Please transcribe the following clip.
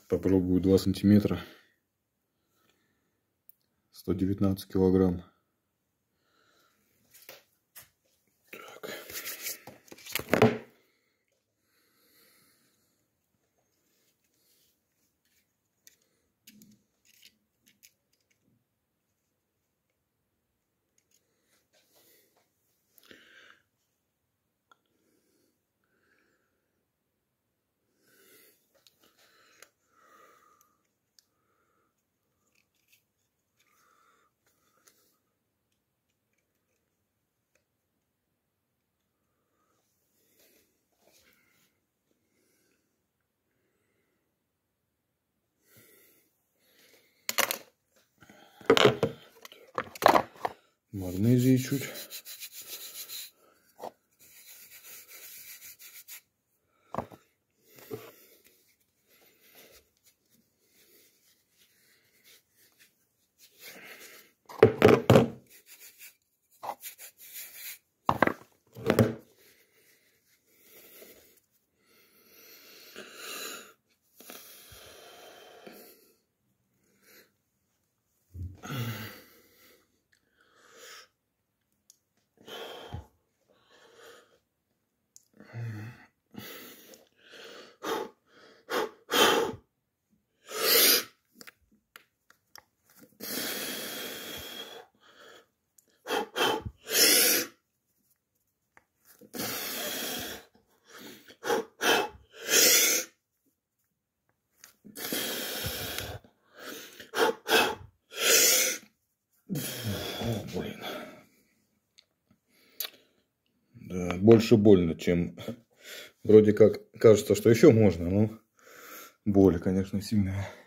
Попробую 2 сантиметра. 119 килограмм. Так. Магнезии чуть. О, блин. Да, больше больно, чем вроде как кажется, что еще можно, но боль, конечно, сильная.